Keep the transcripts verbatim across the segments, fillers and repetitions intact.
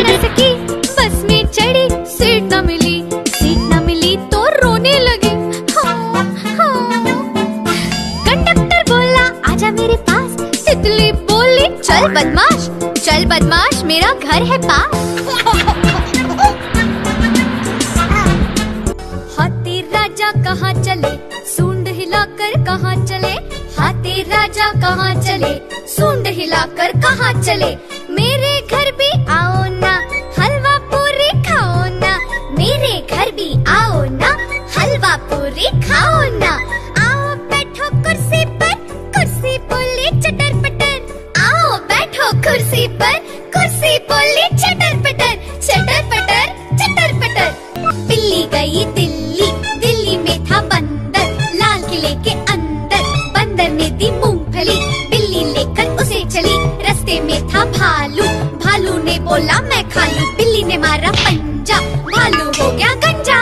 न सकी, बस में चढ़ी सीट न मिली, सीट न मिली तो रोने लगी। हाँ, हाँ। कंडक्टर बोला आजा मेरे पास, तितली बोली चल बदमाश, चल बदमाश मेरा घर है पास। हाथी राजा कहाँ चले, सूंड हिलाकर कहाँ चले, हाथी राजा कहाँ चले, सूंड हिलाकर कहाँ चले। मेरे घर भी आओ ना, हलवा पूरी खाओ ना, मेरे घर भी आओ ना, हलवा पूरी खाओ ना। आओ बैठो कुर्सी पर, कुर्सी बोली चटर पटर, आओ बैठो कुर्सी पर, कुर्सी बोली चटर पटर, चटर पटर चटर पटर। बिल्ली गई दिल्ली, दिल्ली में था बंदर, लाल किले के अंदर, बंदर ने दी मूंगफली, बिल्ली लेकर उसे चली। रास्ते में था भालू, भालू ने बोला मैं खा लूं, बिल्ली ने मारा पंजा, भालू हो गया गंजा।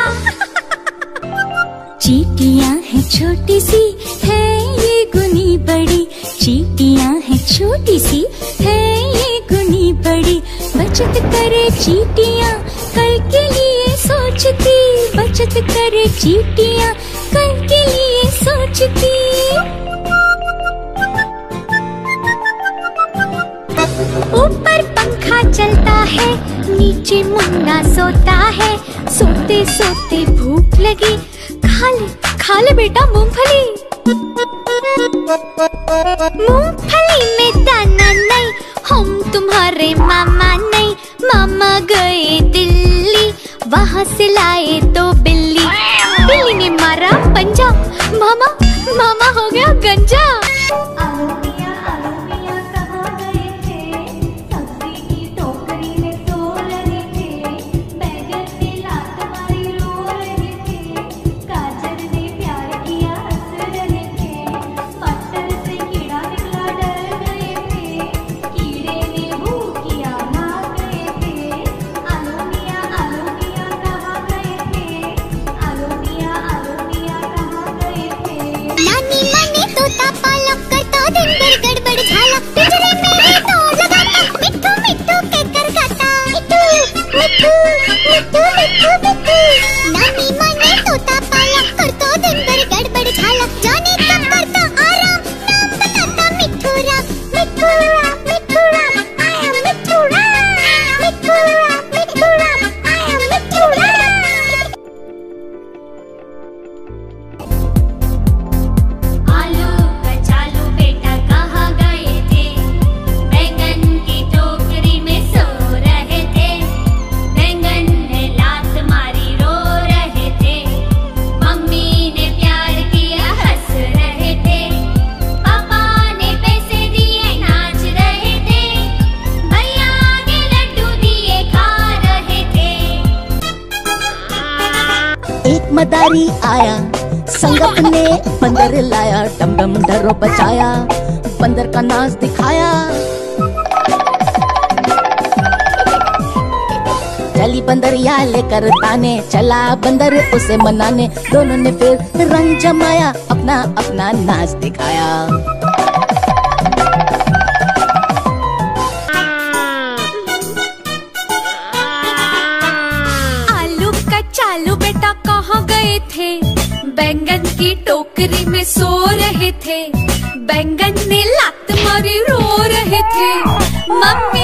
चींटियां है छोटी सी, है ये गुनी बड़ी, चींटियां है छोटी सी, है ये गुनी बड़ी। बचत करे चींटियां कल के लिए सोचती, बचत करे चींटियां कल के लिए सोचती। ऊपर पंखा चलता है, नीचे मुन्ना सोता है, सोते सोते भूख लगी, खा ले खा ले बेटा मूंगफली। मूंगफली में दाना नहीं, हम तुम्हारे मामा नहीं, मामा गए दिल्ली, वहाँ से लाए दो बिल्ली, बिल्ली ने मारा पंजा, मामा मामा हो गया गंजा। नानी माने तोता पाला, करतो दिन भर गड़बड़ झाला, जाने कब करता आराम, नाम बताता मिठू राम, मिठू राम, मिठू Ram, I am Mithu Ram, Mithu Ram, Mithu Ram, I am मिठू राम। आलू कचालू बेटा कहाँ गए थे, बैंगन की टोकरी में सो रहे थे, बैंगन ने लात मारी रो रहे थे, मम्मी ने प्यार किया हंस रहे थे, पापा ने पैसे दिए नाच रहे थे, भैया ने लड्डू दिए खा रहे थे। एक मदारी आया, संग अपने बंदर लाया, डम डम डरो बचाया, बंदर का नाच दिखाया। चली बंदरिया लेकर ताने, चला बंदर उसे मनाने, दोनों ने फिर रंग जमाया, अपना अपना नाच दिखाया। आलू कचालू बेटा कहाँ गए थे, बैंगन की टोकरी में सो रहे थे, बैंगन ने लात मारी रो रहे थे, मम्मी